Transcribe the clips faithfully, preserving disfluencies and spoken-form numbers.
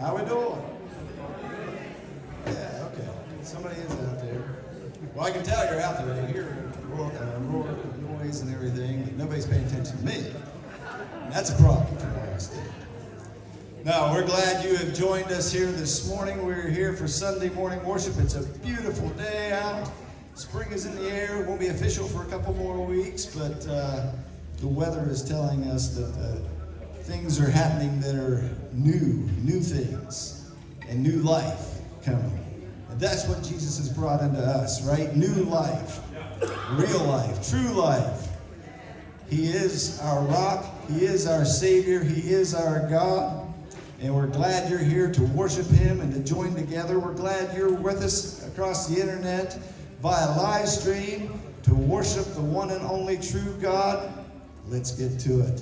How we doing? Yeah, okay. Somebody is out there. Well, I can tell you're out there. You hear roar, uh, roar, noise and everything, but nobody's paying attention to me. And that's a problem for us. No, we're glad you have joined us here this morning. We're here for Sunday morning worship. It's a beautiful day out. Spring is in the air. It won't be official for a couple more weeks, but uh, the weather is telling us that uh, things are happening that are new, new things, and new life coming. And that's what Jesus has brought into us, right? New life, real life, true life. He is our rock. He is our Savior. He is our God. And we're glad you're here to worship Him and to join together. We're glad you're with us across the internet via live stream to worship the one and only true God. Let's get to it.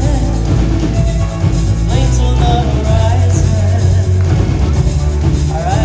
All right.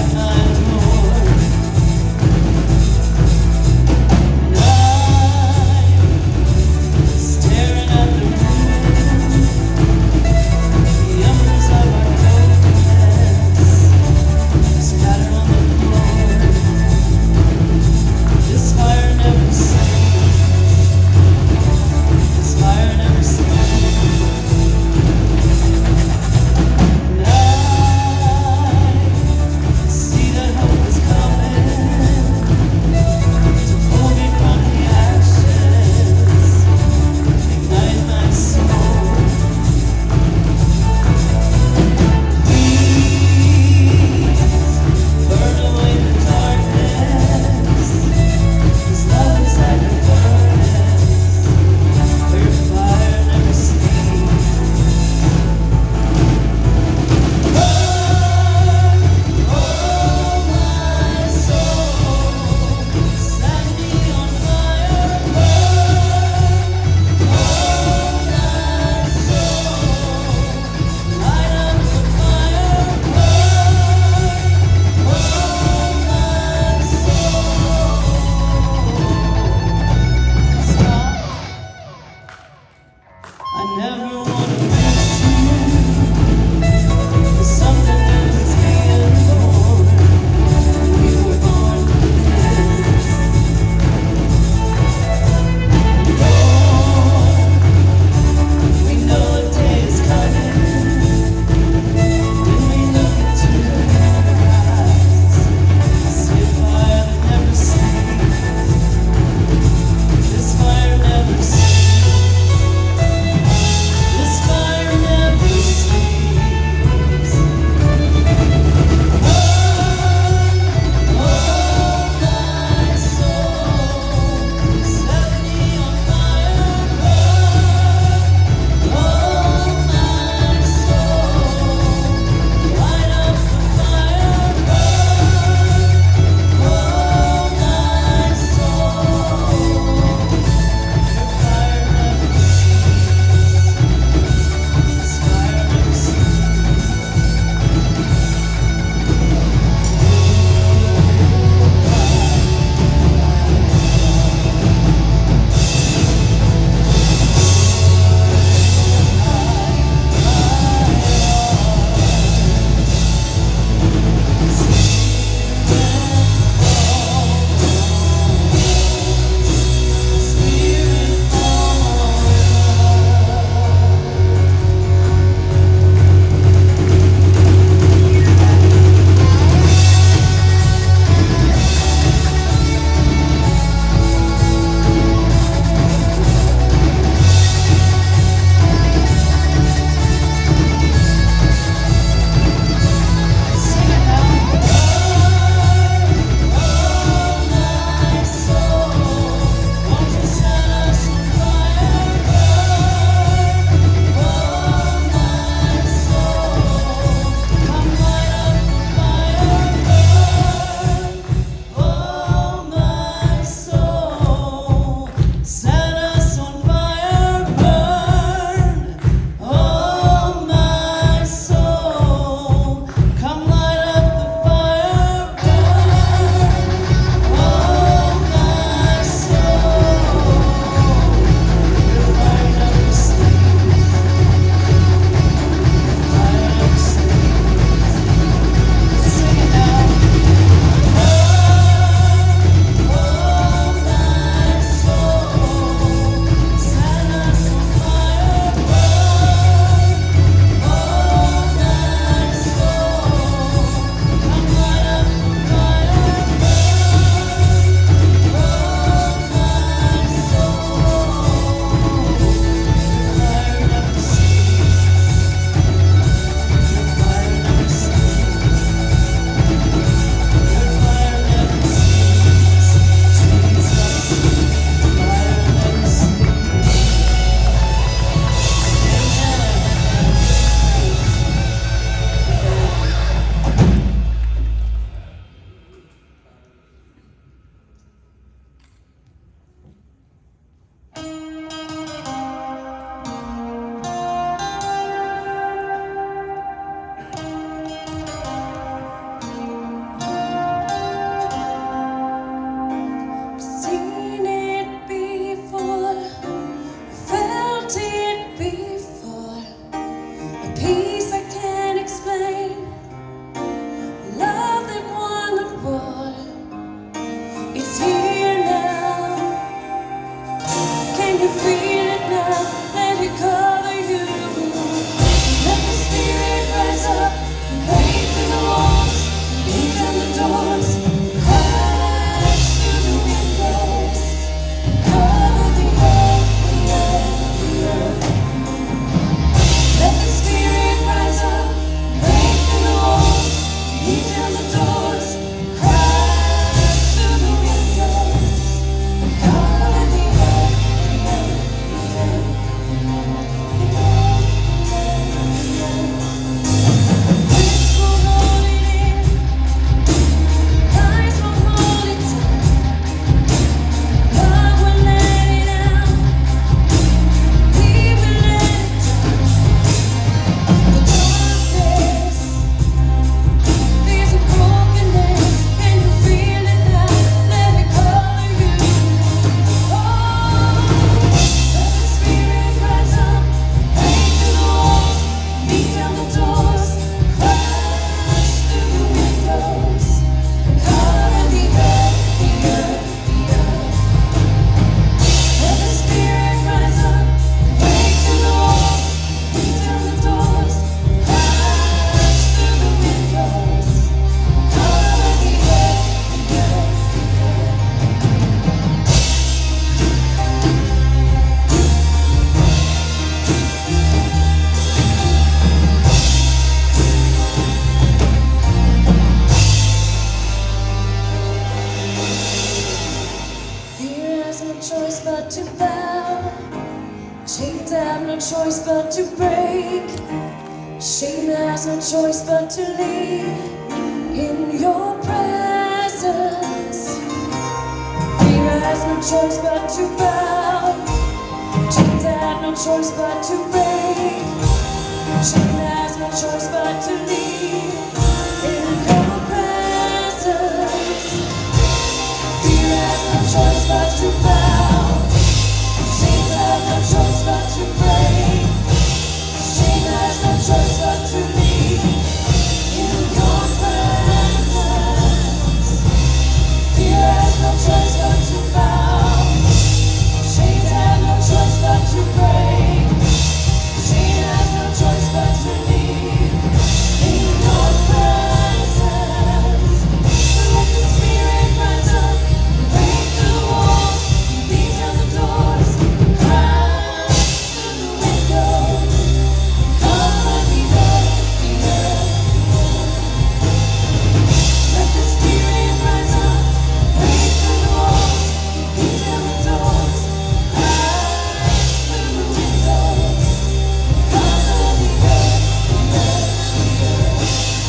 you feel it now, let it cover you. Let the Spirit rise up and break through the walls, beat down the doors, crash through the windows, cover the earth, the earth, the earth. Let the Spirit rise up, break through the walls, beat down the doors, crash through the windows, cover the earth, the earth, the earth, the earth, the earth. Winds will hold it in, skies will hold it tight. Love will let it out, He will let it dry. The darkness, there's a brokenness, and you feel it now, let it cover you. Oh, let the Spirit rise up, break through the walls, beat down the doors, crash through the windows, cover the earth, the earth, the earth. Let the Spirit rise up, break through the walls, beat down the doors, crash through the windows, cover the earth, the earth, the earth. Fear has no choice but to bow. Chains have no choice but to break. Shame has no choice but to leave in your presence. Fear has no choice but to bow. Chains have no choice but to break. Shame has no choice but to leave in your presence. Fear has no choice but to bow. Shame has no choice but to break. Shame has no choice but to leave in your presence. Fear has no choice but to bow. Shame has no choice but to break. Shame has no choice but to leave in your presence. So let the Spirit rise up, break through the walls, beat down the doors, crash through the windows, cover the earth, the earth. Let the Spirit rise up, break through the walls, beat down the doors, crash through the windows, cover the earth, the earth, the earth.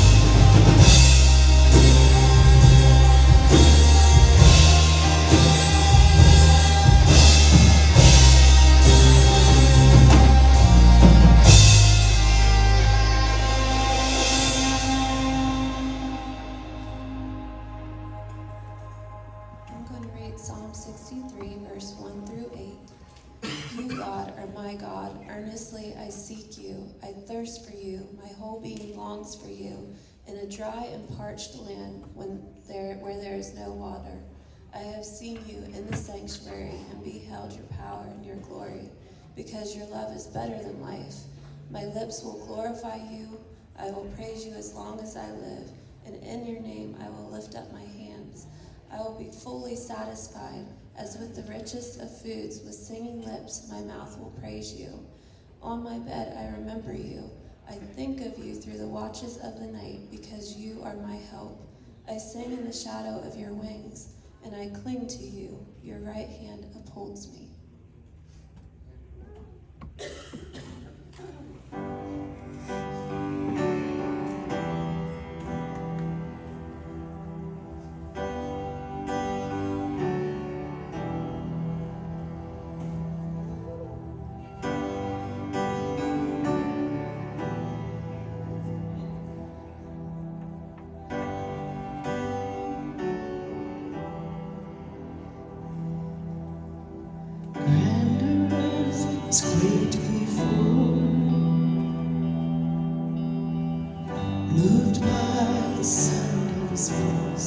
I'm going to read Psalm sixty-three, verse one through eight. You, God, are my God. Earnestly I seek you. I thirst for you. My whole being longs for you in a dry and parched land when there, where there is no water. I have seen you in the sanctuary and beheld your power and your glory, because your love is better than life. My lips will glorify you. I will praise you as long as I live, and in your name I will lift up my hands. I will be fully satisfied, as with the richest of foods. With singing lips my mouth will praise you. On my bed I remember you. I think of you through the watches of the night, because you are my help. I sing in the shadow of your wings, and I cling to you. Your right hand upholds me.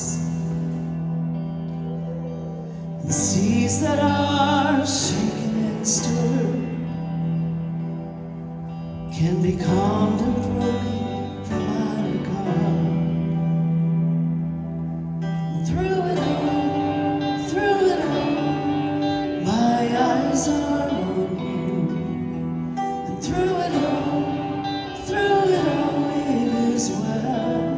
The seas that are shaking stir can be calmed and broken from my regard. And through it all, through it all, my eyes are on you. And through it all, through it all, it is well.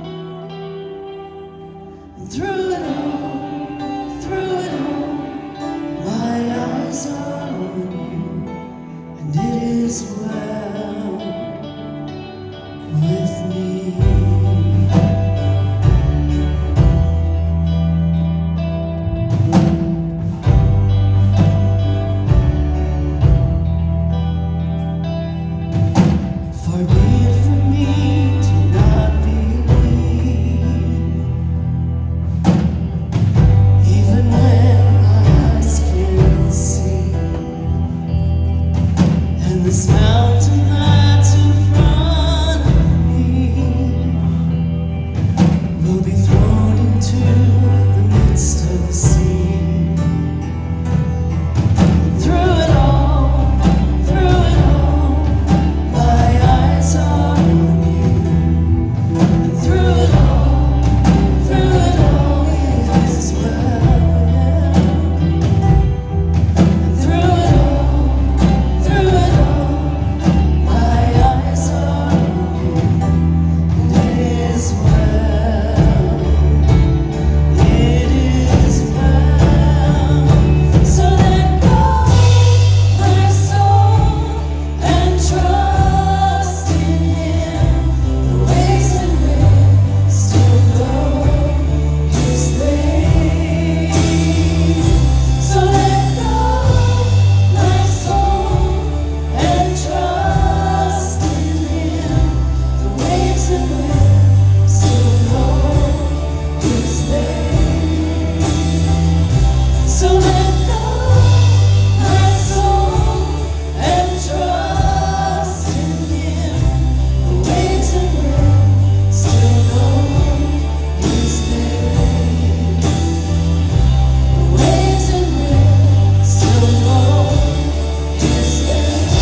And through it all, through it all, my eyes are on you, and it is well with me. Far be it from me to not believe, even when my eyes can't see, and this mountain that's in front of me will be thrown into the midst of the sea. Through it all, through it all, my eyes are on you. And through it all, through it all, it is well. And through it all, through it all, my eyes are on you, and it is well. It is well. So let go, my soul, and trust in Him. The ways and winds still blow His way. So let go, my soul, and trust in Him. The waves and winds still blow His way. So let go, my soul, and trust in Him. The waves and winds still know His name. The waves and winds still know His name.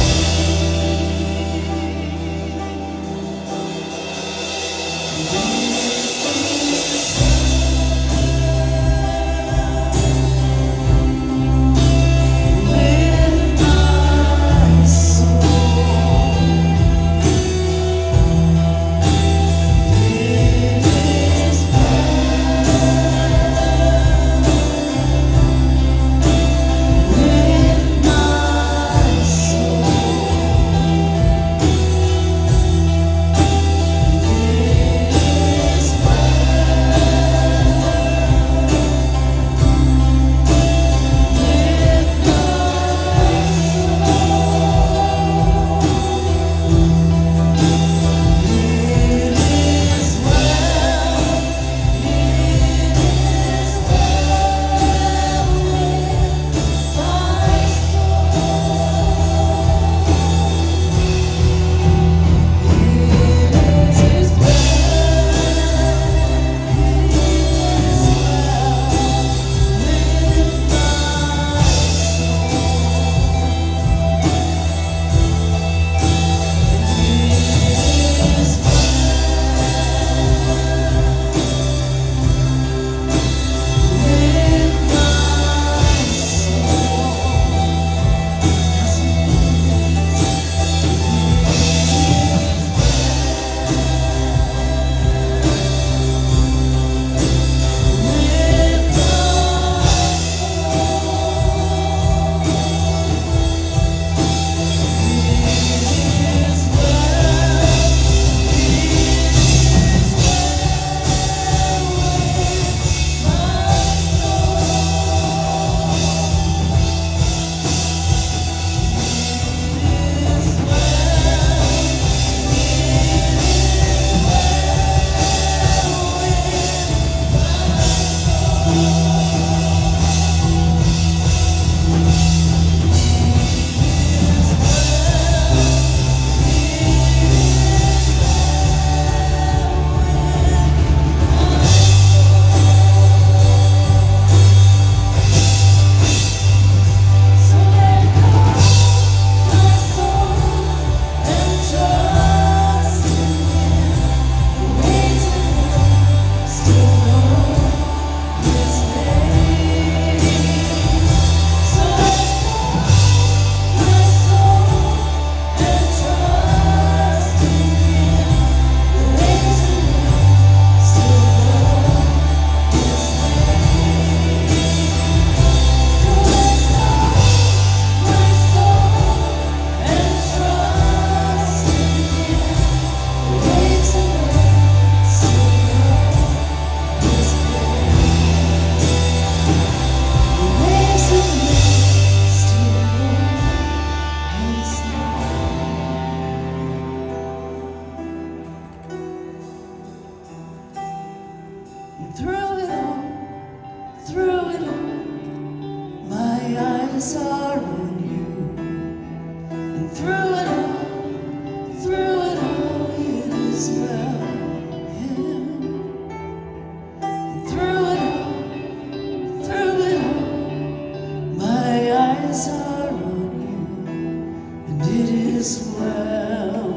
eyes are on you. And through it all, through it all, it is well. Yeah. And through it all, through it all, my eyes are on you, and it is well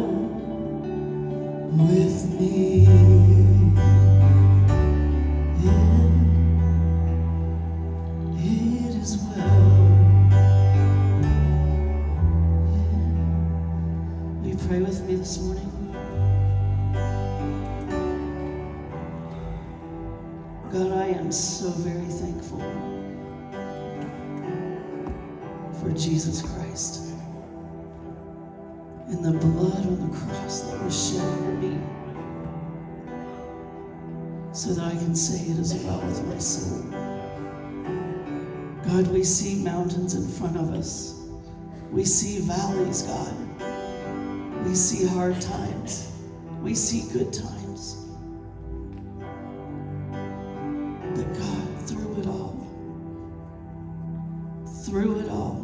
with me. Yeah. It is well. Yeah. Will you pray with me this morning? God, I am so very thankful for Jesus Christ and the blood on the cross that was shed for me, so that I can say it is well with my soul. God, we see mountains in front of us. We see valleys, God. We see hard times. We see good times. But God, through it all, through it all,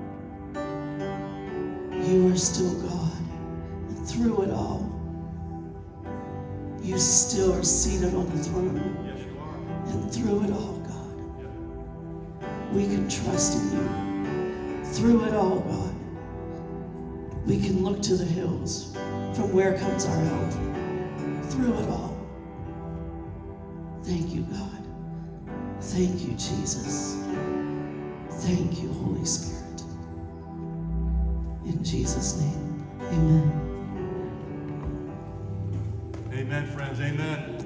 you are still God. And through it all, you still are seated on the throne. Yes, you are. And through it all, God, we can trust in you. Through it all, God, we can look to the hills. From where comes our help? Through it all. Thank you, God. Thank you, Jesus. Thank you, Holy Spirit. In Jesus' name, amen. Amen, friends. Amen.